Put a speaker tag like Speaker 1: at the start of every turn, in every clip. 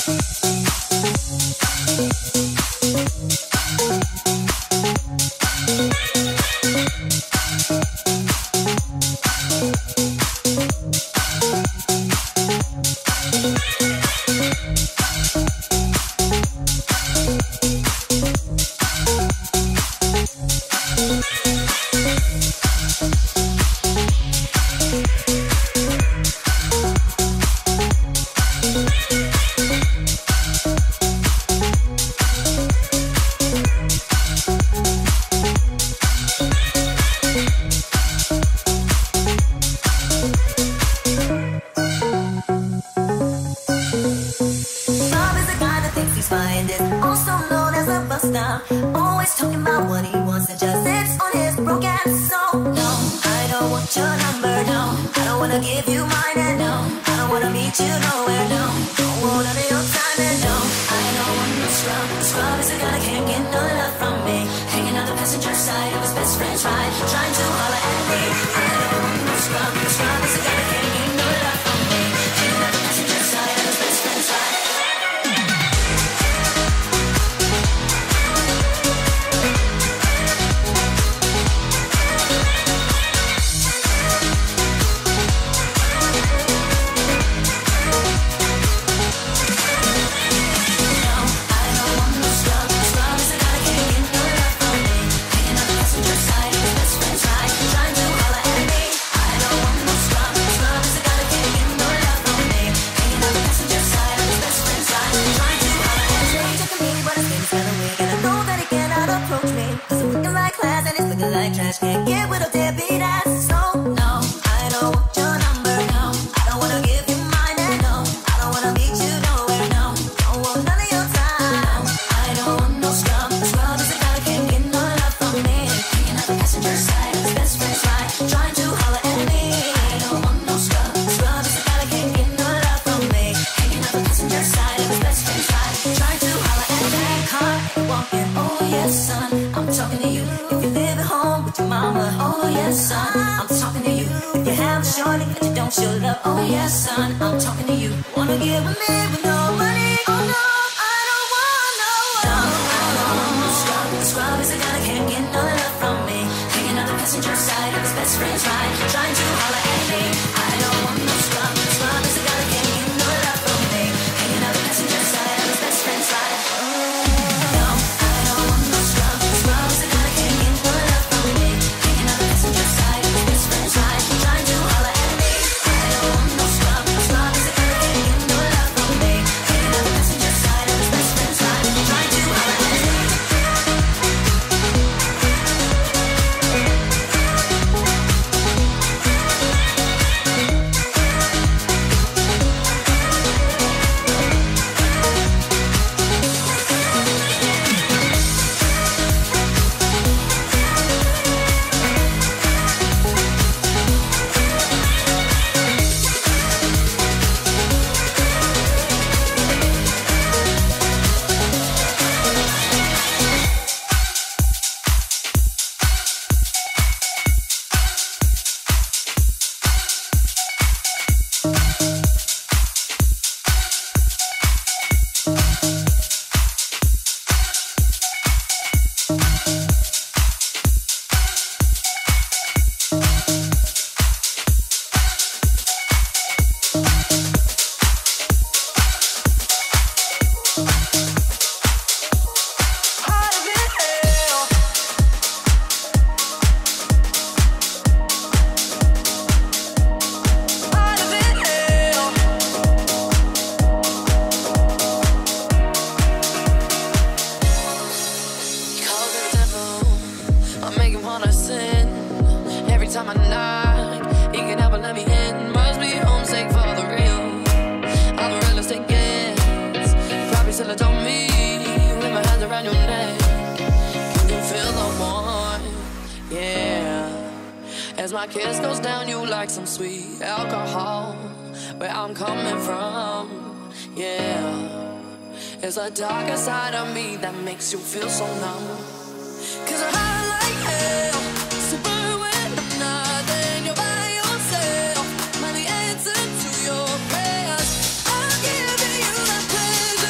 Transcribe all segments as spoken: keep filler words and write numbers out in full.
Speaker 1: There's a darker side of me that makes you feel so numb. Cause I'm high like hell, super when I'm not, then you're by yourself. I'm the answer to your prayers. I'm giving you that pleasure.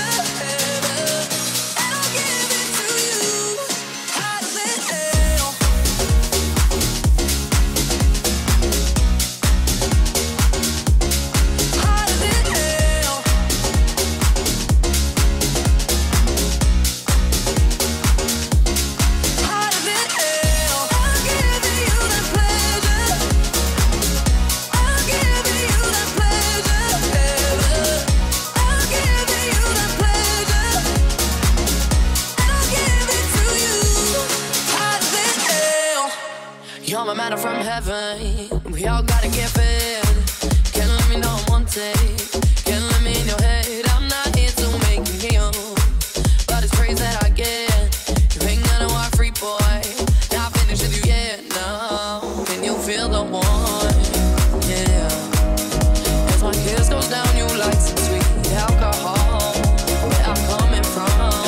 Speaker 1: manna from heaven. We all gotta get fed. Can't let me know I'm wanted. Can't let me in your head. I'm not here to make you kneel, but it's praise that I get. You ain't gonna walk free, boy. Not finished with you yet, no. Can you feel the warmth? Yeah. As my kiss goes down, you like some sweet alcohol. Where I'm coming from,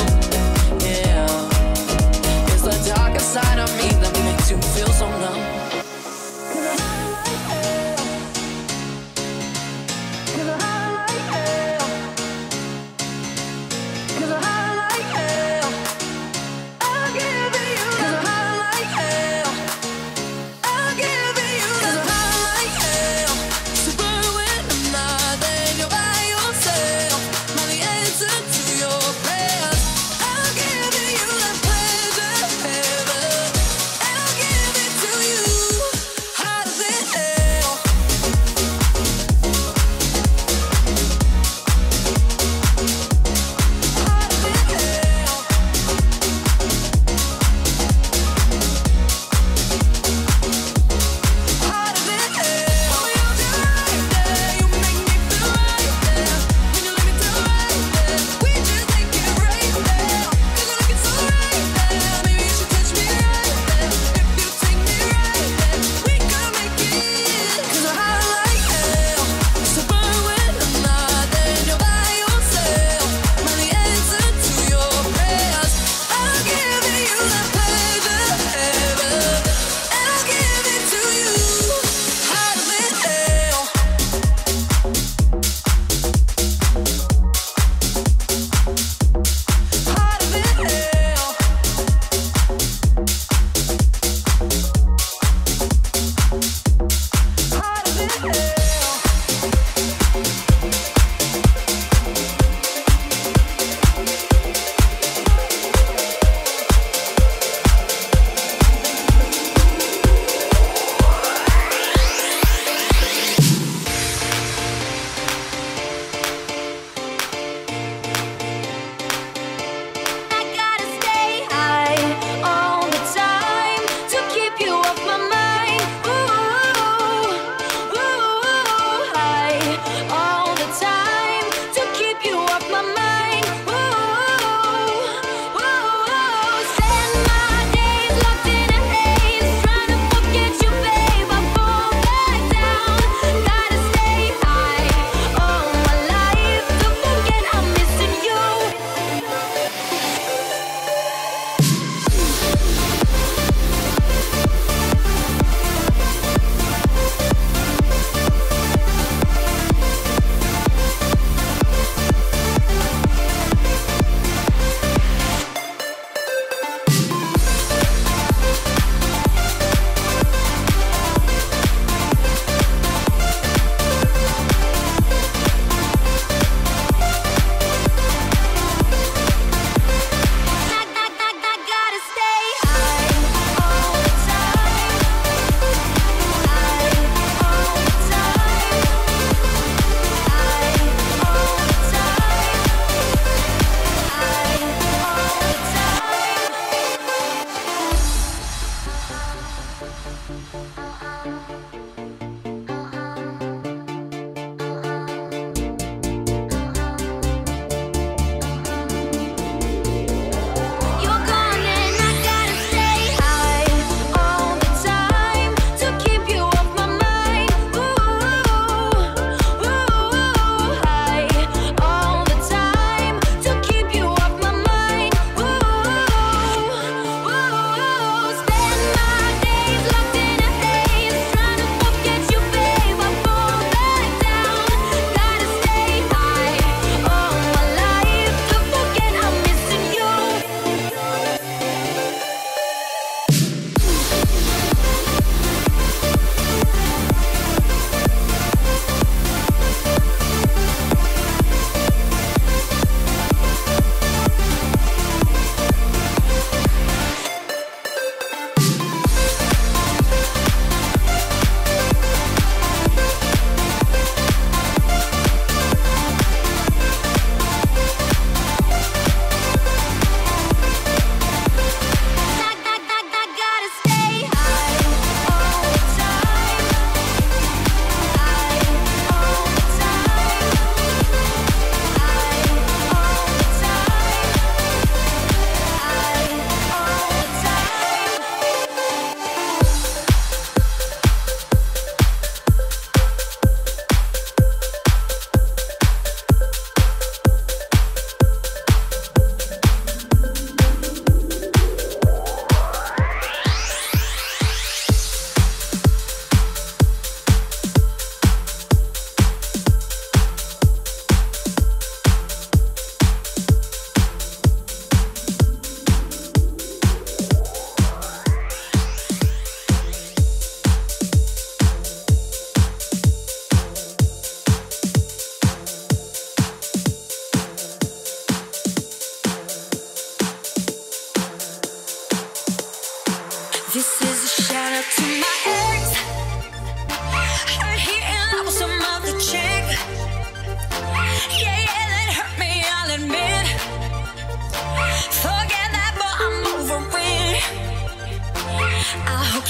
Speaker 1: yeah. It's the darker side of me that makes you feel so numb. Cause I like hell.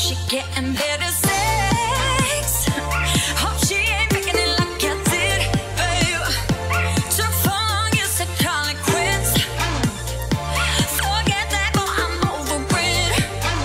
Speaker 1: she getting better sex. Hope she ain't making it like I did, babe. Took for long, you said call it quits. Forget that, but I'm over it.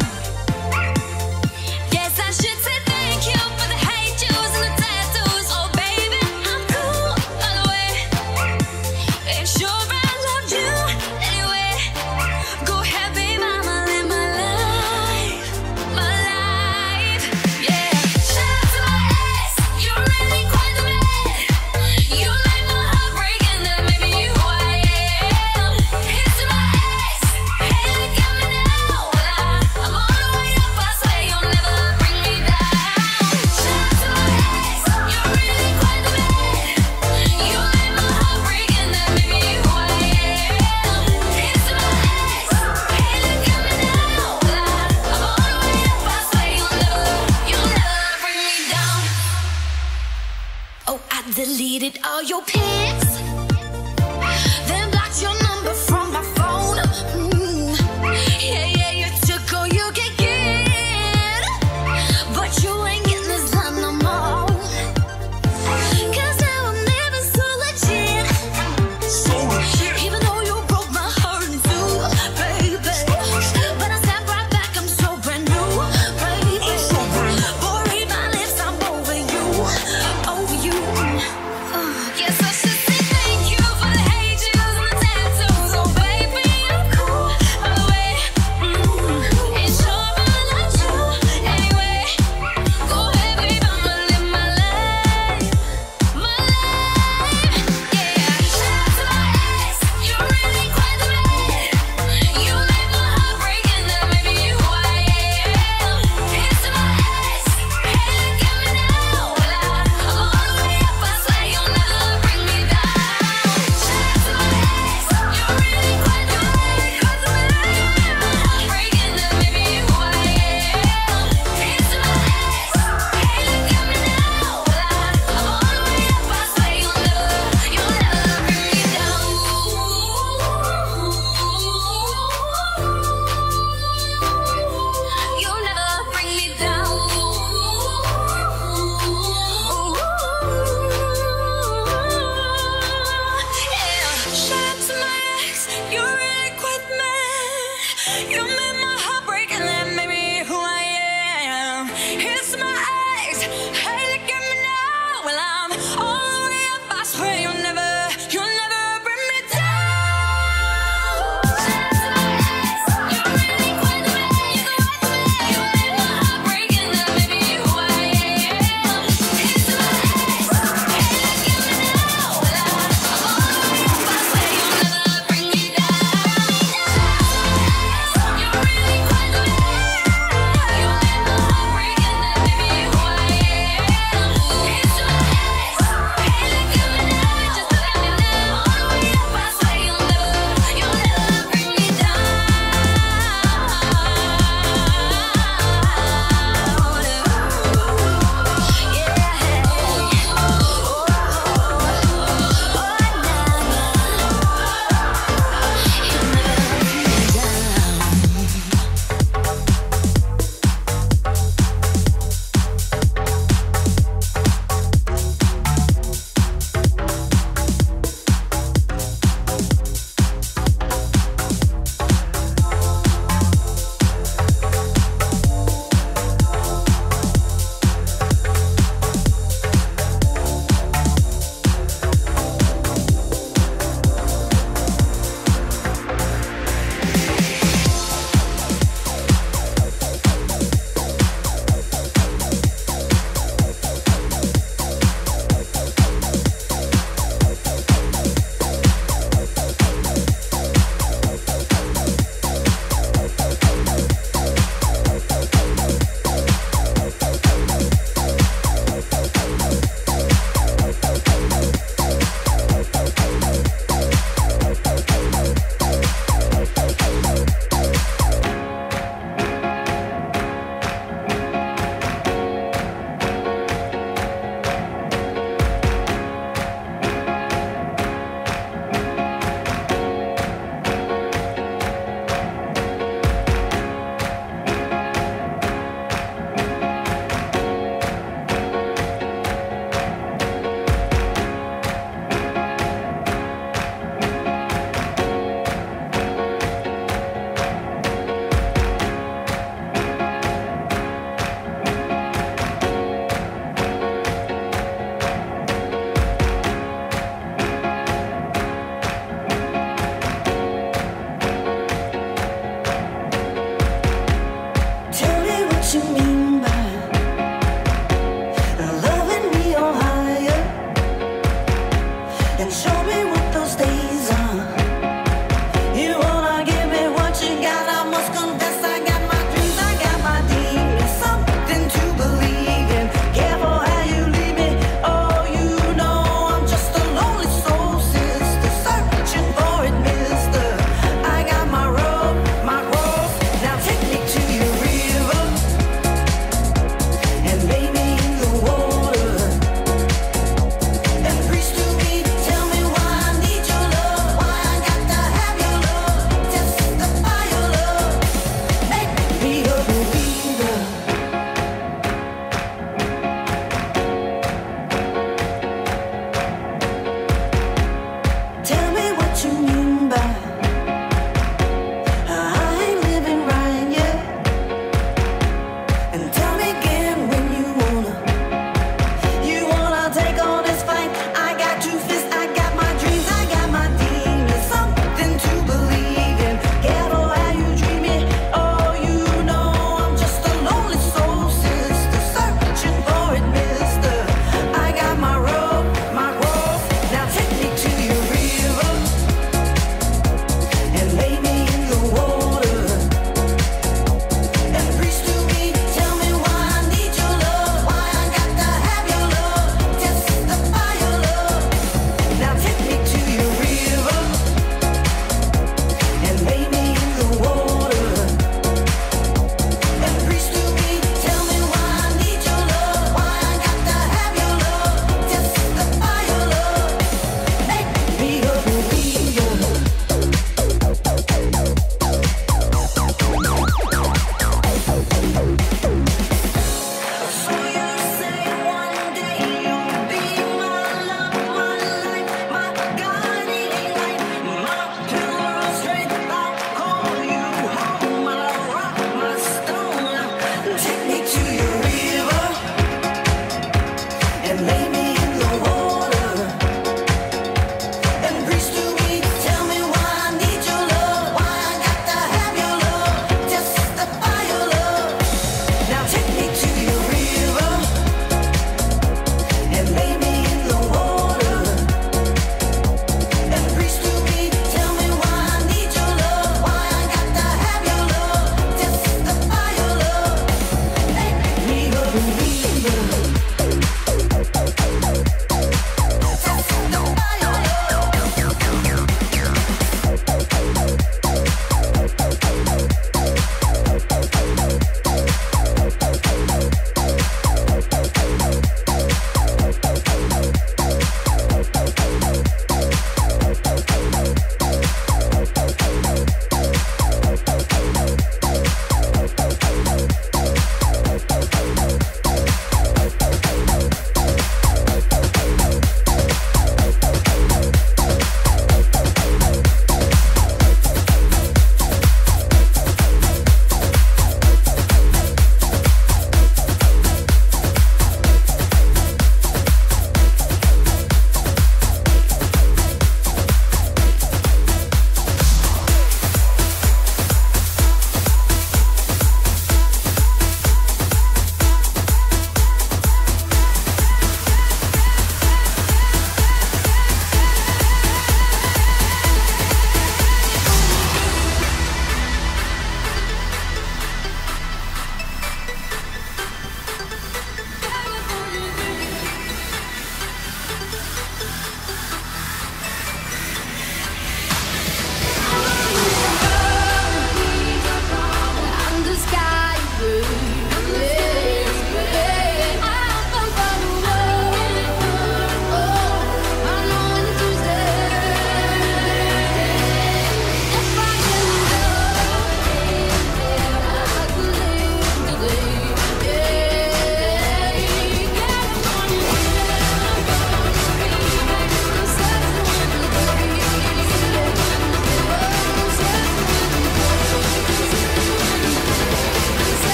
Speaker 1: Guess I should say thank you for the hate yous and the tattoos. Oh baby, I'm cool, by the way. Ain't sure I love you anyway. Go ahead, babe, I'ma live my life, my life, yeah. Shout out to my ex, you really quite the man. You made my heart break and that made me who I am. Here's to my ex, hey look at me now. I'm all the way up, I swear you'll never bring me down. Shout out to my ex, you really quite the man. You made my heart break and that made me who I am. Here's to my ex, hey look at me now. I'm all the way up, I swear you'll never, you'll never bring me down. Oh, I deleted all your pics, then blocked your number from my phone. Mm. Yeah, yeah, you took all you could get, but you ain't getting this done no more. Cause now I'm living so legit, so legit. Even though you broke my heart in two, baby. But I snap right back, I'm so brand new, baby. Boy, read my lips, I'm over you, over you. Uh, yes, I should say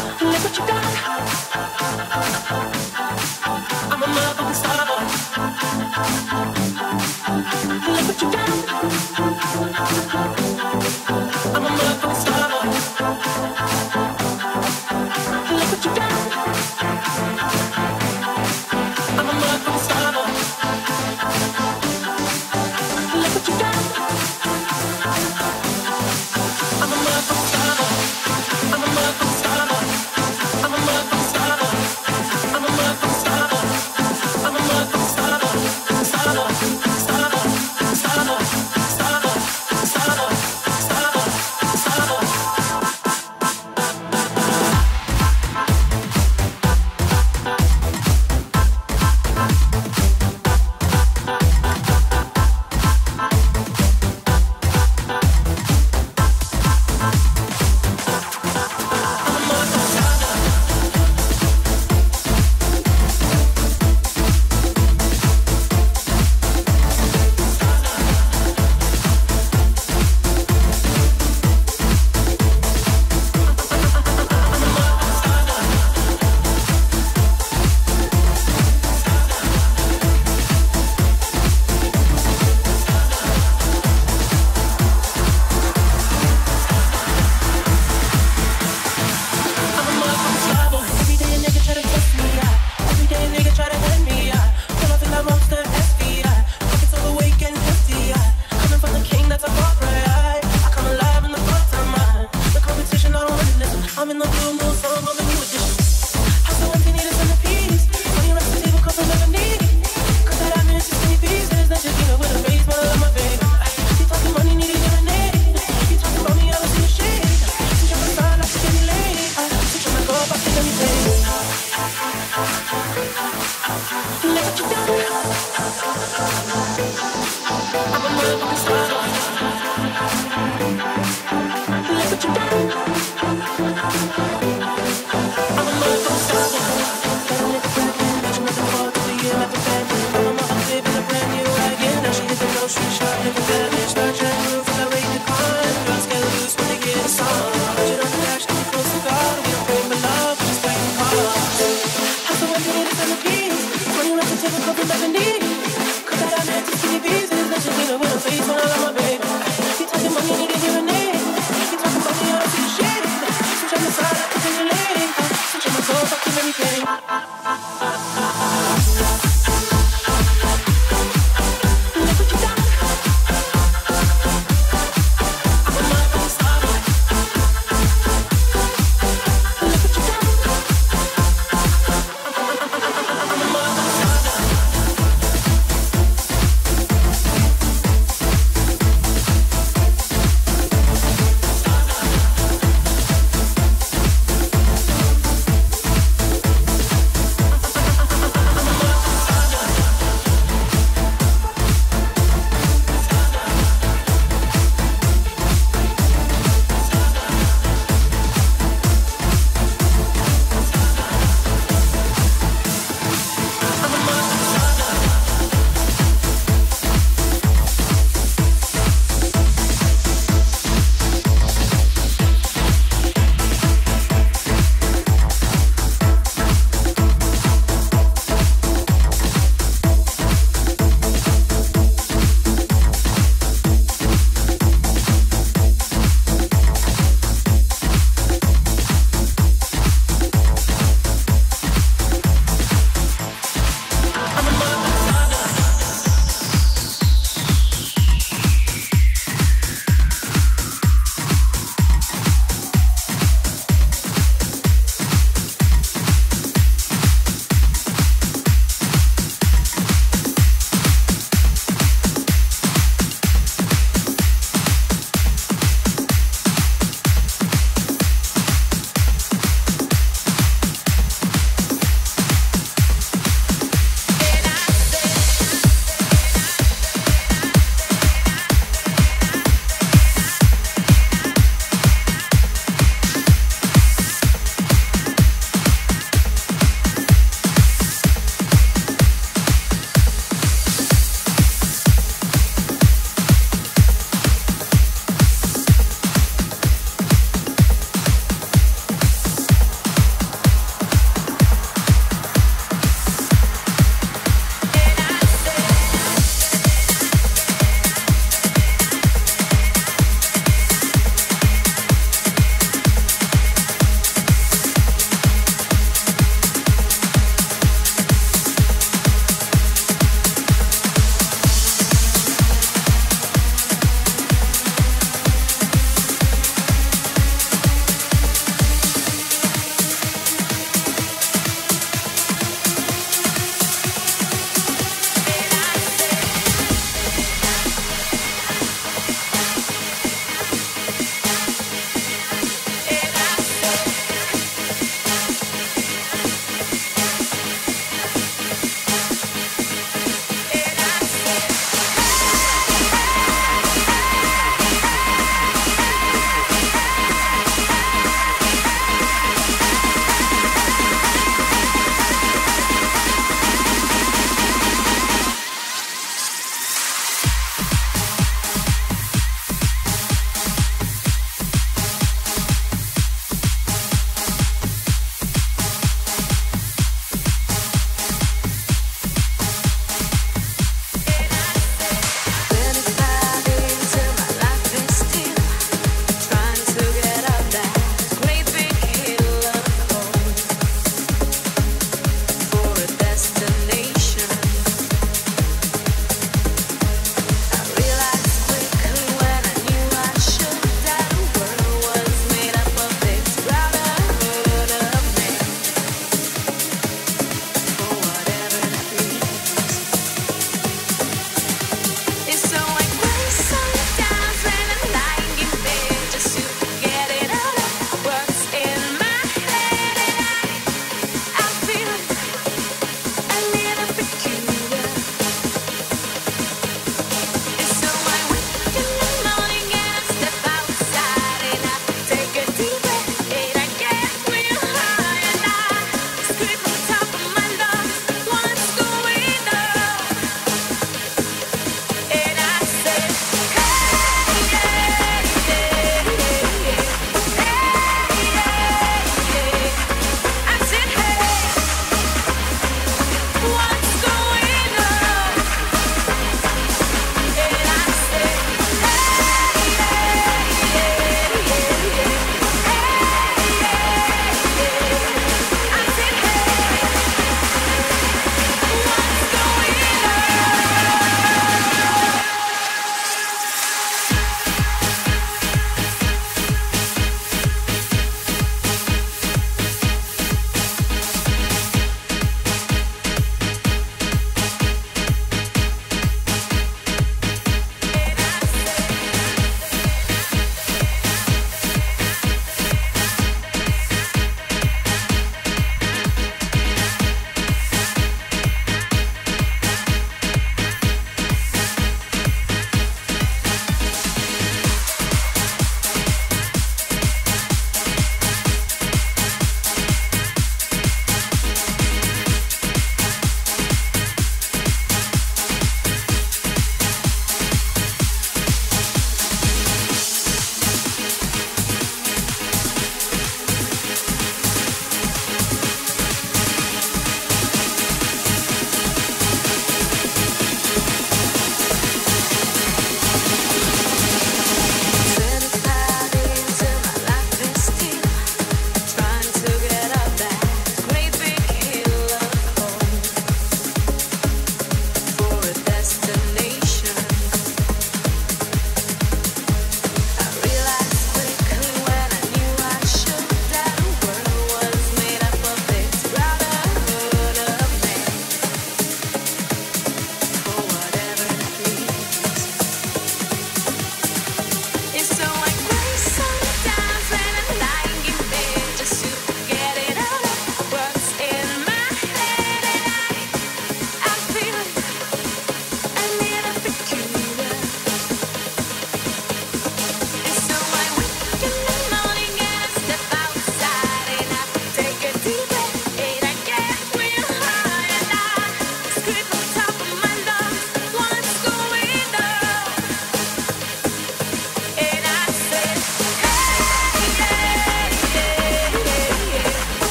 Speaker 1: Look what you got. I'm a motherfucking star boy. Look what you got. I'm a motherfucking star boy. Look what you got. I'm a motherfucking star boy. Look what you got. I'm a motherfucking star boy. I'm a motherfucking star boy. I'm a motherfucking star boy. I'm a motherfucking star boy. I'm a motherfucking star boy. Star boy. Star boy. Star boy. Star boy. Star boy. Star boy. Star boy.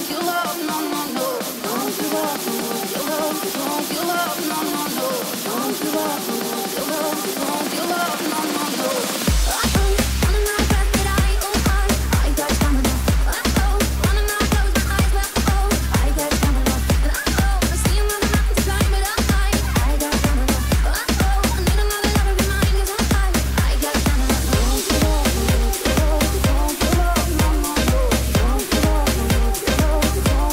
Speaker 2: Don't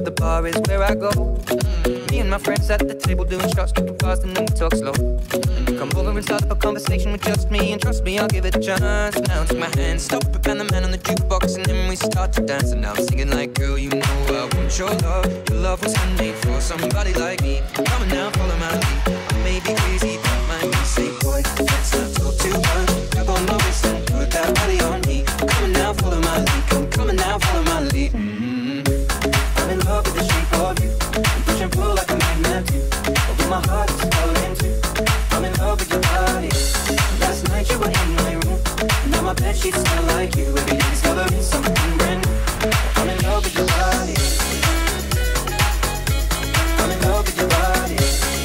Speaker 2: the bar is where I go. Mm. Me and my friends at the table doing shots, tripping fast, and then we talk slow. And you come over and start up a conversation with just me, and trust me, I'll give it a chance. Now take my hand, stop it, and the man on the jukebox, and then we start to dance. And now I'm singing like, girl, you know I want your love. Your love was handmade for somebody like me. Come on now, follow my lead. I may be crazy, don't mind me. Say, boy, let's not talk too much. Grab on my wrist and put that body on me. Come on now, follow my lead. Come, come on now, follow my lead. Mm-hmm. I'm in love with the shape of you. I'm push and pull like a magnet too. Although my heart is falling too. I'm in love with your body. Last night you were in my room. Now my bed sheets smell like you. Every day discovering something brand new. I'm in love with your body. I'm in love with your body.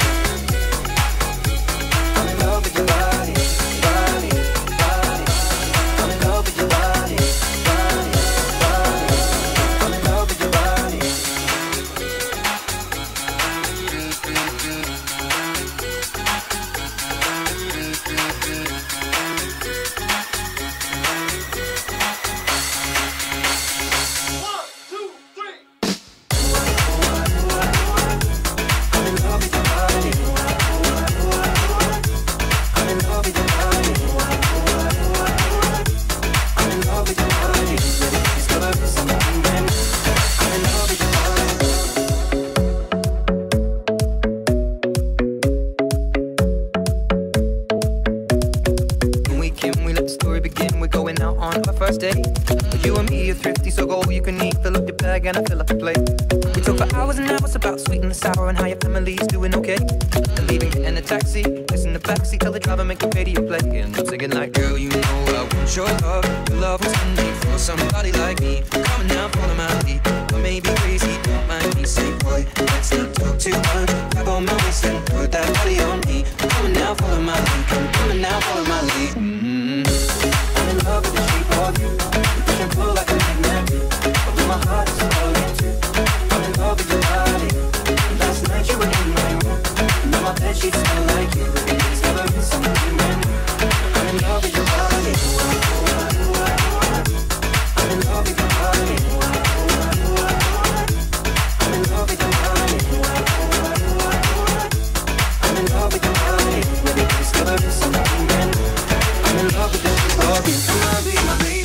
Speaker 2: I'm in love with your body. Body, body. I'm in love with your body. Body, body. I'm in love with your body. And I fill up the plate. We talk for hours and hours about sweet and the sour and how your family's doing okay. And leaving, get in a taxi, listen to backseat, tell the driver make the radio play. And I'm singing like, girl, you know I want your love. Your love was handmade for somebody like me. Come on now, follow my lead. I may be crazy, don't mind me. Say, boy, let's not talk too much. Grab on my waist and put that body on me. Come on now, follow my lead. Come, come on now, follow my lead. Mm-hmm. I'm in love with the shape of you. You push and pull like a magnet. Although my heart is falling too. I'm in love with your body. Last night you were in my room. Now my bed sheets smell like you. Every day discovering something brand new. I'm in love with your body. I'm in love with your body. I'm in love with your body. I'm in love with your body. Every day discovering something brand new. I'm in love with your body. Come on, be my baby.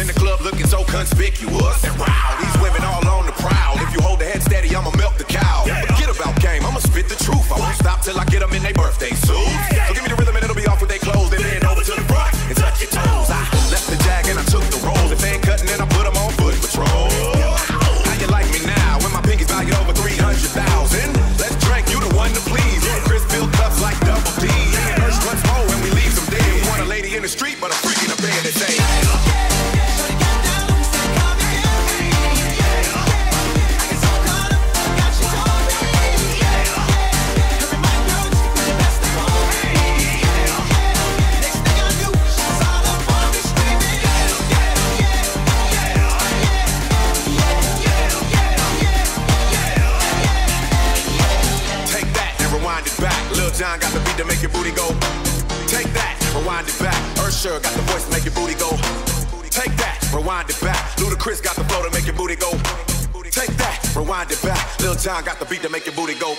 Speaker 3: in the club looking so conspicuous. And wow, these women all on the prowl. If you hold the head steady, I'ma milk the cow. Forget about game, I'ma spit the truth. I won't stop till I get them in their birthday suit. So give me the rhythm and it'll be off with their clothes. Then bend over to the front and touch your toes. I left the jag and I took the rolls. If they ain't cutting, then I put them on foot patrol. How you like me now when my pinky's valued over three hundred thousand? Let's drink, you the one to please. Chris fill cups like double D. First once more when we leave some dead. We want a lady in the street, but a freak in the bed that say. John got the beat to make your booty go. Take that, rewind it back. Ursher got the voice to make your booty go. Take that, rewind it back. Ludacris got the flow to make your booty go. Take that, rewind it back. Lil John got the beat to make your booty go.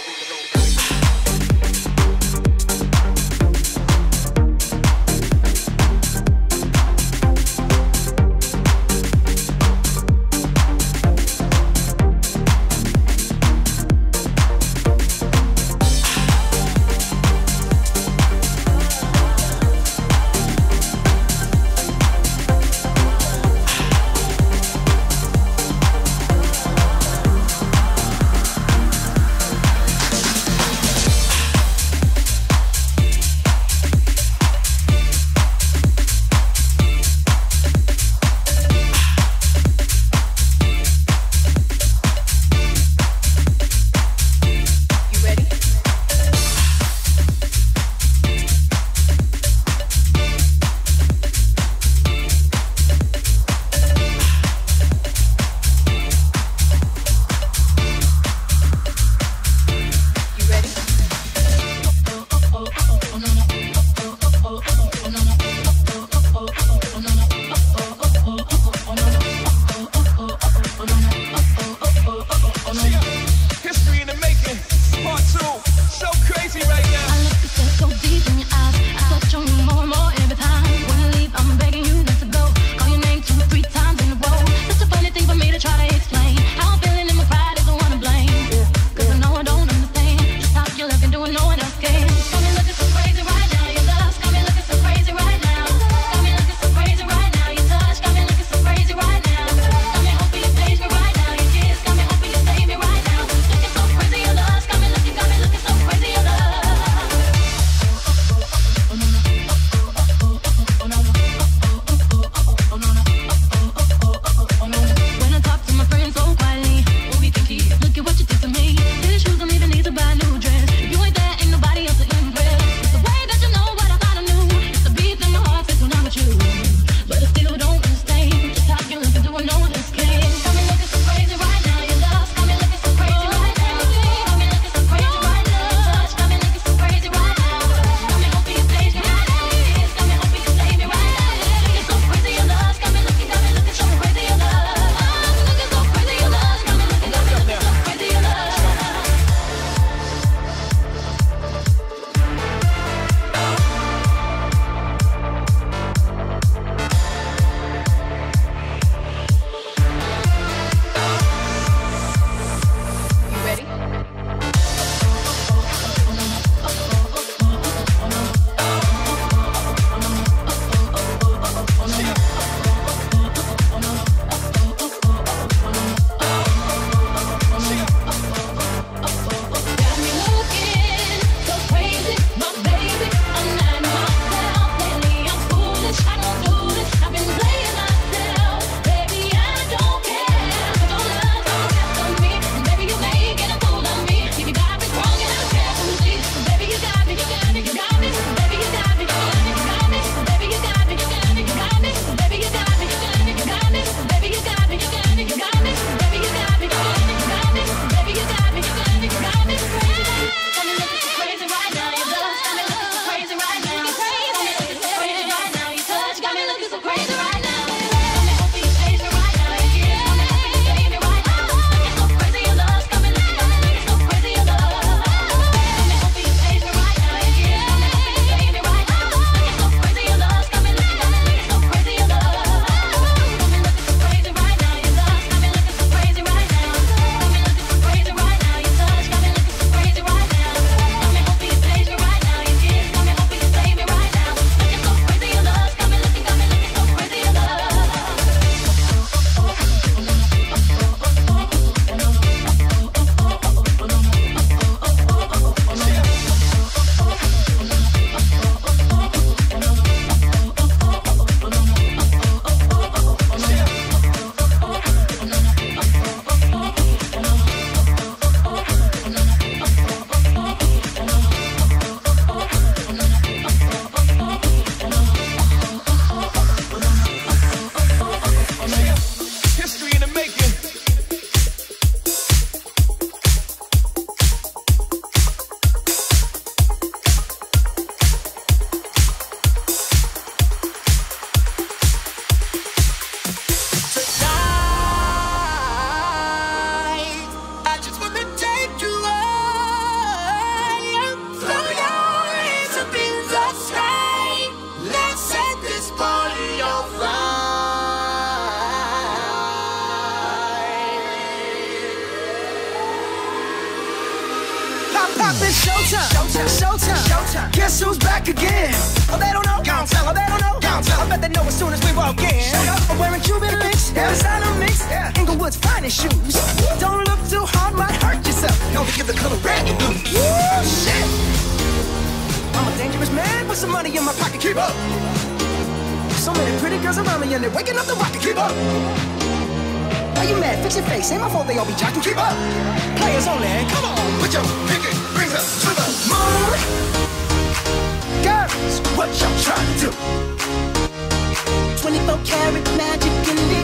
Speaker 4: up, it's showtime. Showtime. Showtime. Showtime. Guess who's back again? Oh, they don't know. Gonna tell. Oh, they don't know. Gonna tell. I bet they know as soon as we walk in. I'm wearing Cuban links. Yeah. Designer mix. Yeah. Inglewood's finest shoes. Don't look too hard, might hurt yourself. Don't give the color red and blue. Woo, shit. I'm a dangerous man with some money in my pocket. Keep up. So many pretty girls around me and they're waking up the rocket. Keep up. Why you mad? Fix your face. Ain't my fault they all be jocking. Keep up. Players only. Come on. Put your pinky rings up to the moon. Girls, what y'all trying to do? twenty-four karat magic in the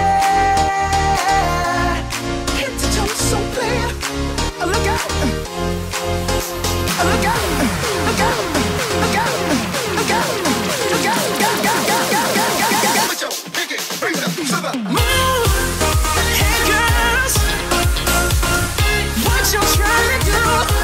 Speaker 4: air. Head to toe, so clear. Oh, look out. Oh, look out. Look out. Look out. Look out. Look out. Look out. Look out. Look out. Look out. Put your pinky rings up to the moon. Hey, girls, what you trying to do?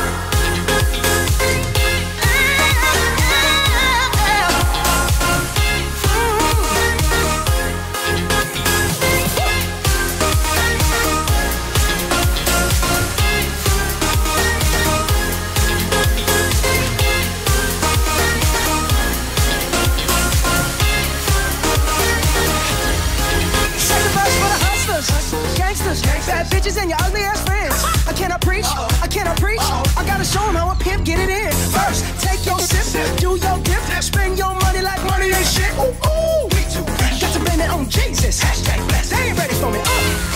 Speaker 4: Bad bitches and your ugly ass friends. I cannot preach, I cannot preach. I gotta show them how a pimp get it in. First, take your sip, do your dip, spend your money like money ain't shit. Ooh, ooh. Got to blame it on Jesus. They ain't ready for me. Uh.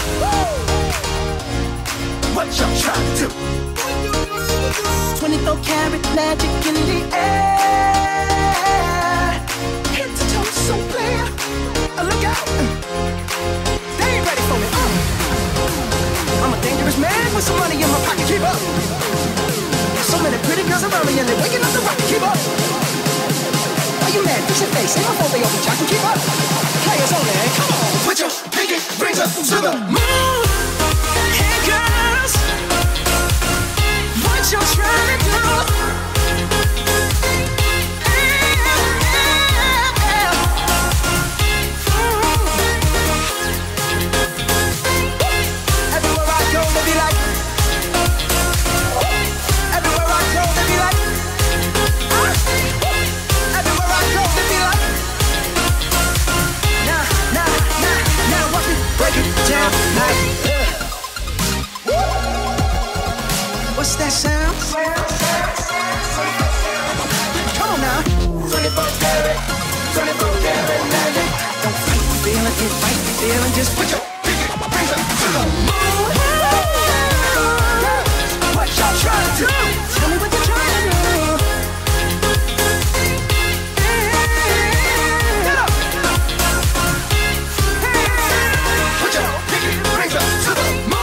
Speaker 4: What y'all trying to do? twenty-four karat magic in the air. Head to toe, so clear. Uh, look out. They ain't ready for me. Uh. I'm a dangerous man with some money in my pocket. Keep up. So many pretty girls around me and they're waking up the rocket. Keep up. Why you mad? Fix your face. Ain't my fault they all be jocking. Keep up. Players only. Come on. Put your pinky rings up to the moon. Hey girls, what you trying to do? What's that sound? Come on now. twenty-four karat, twenty-four karat magic. Don't fight the feeling, can't fight the feeling. Just put your pinky rings up to the moon. What y'all trying to do? Tell me what you're trying to do. Get up. Put your pinky rings up to the moon.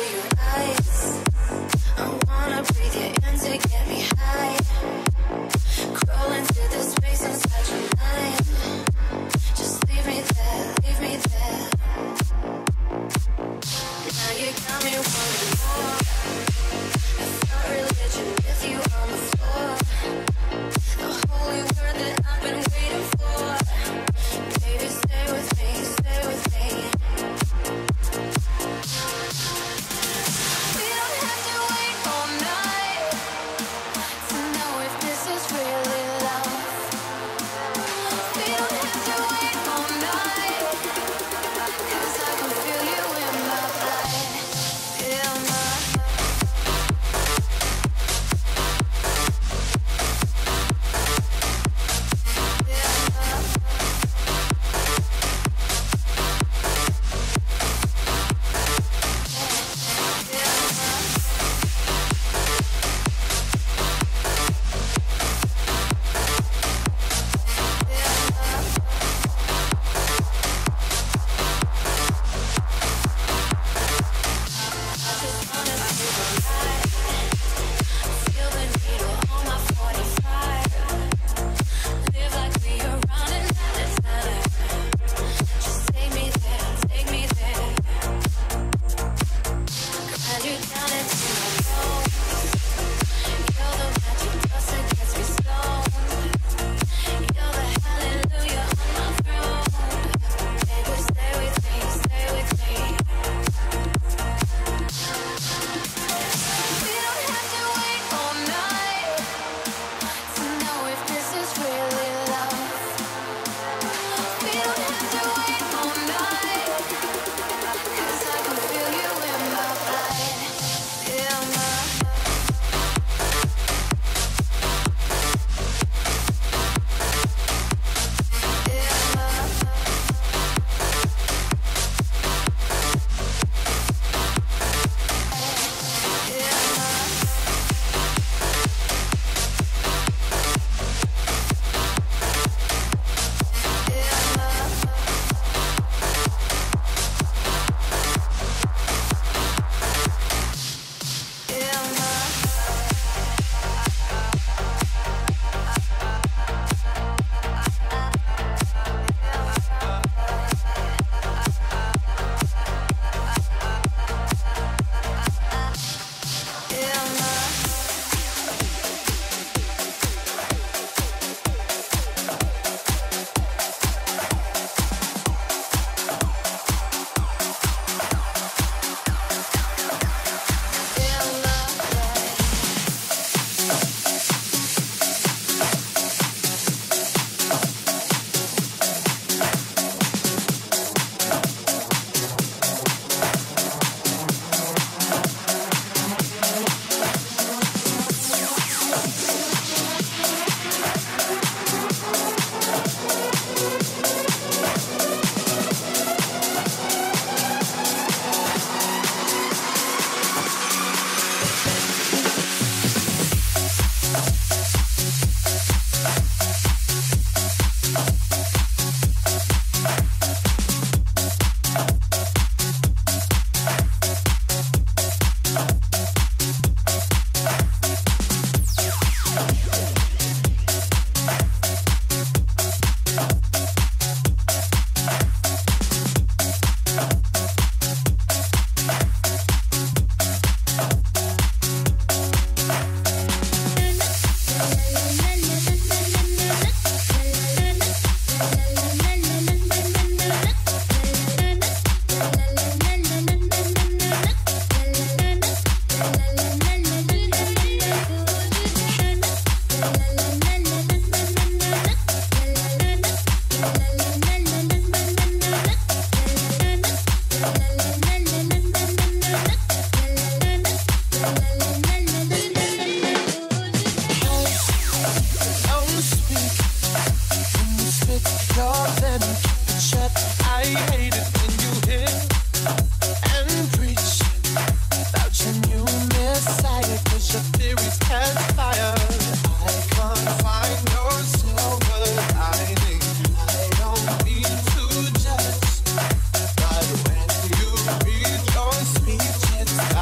Speaker 5: Speeches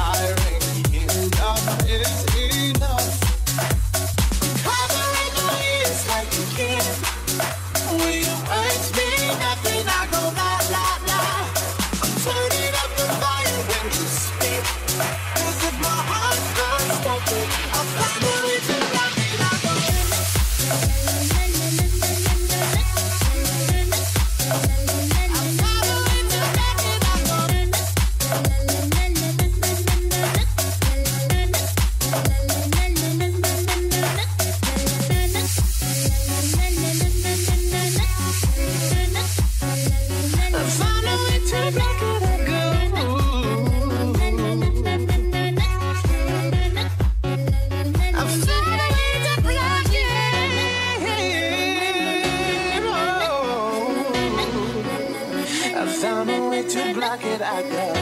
Speaker 5: that girl.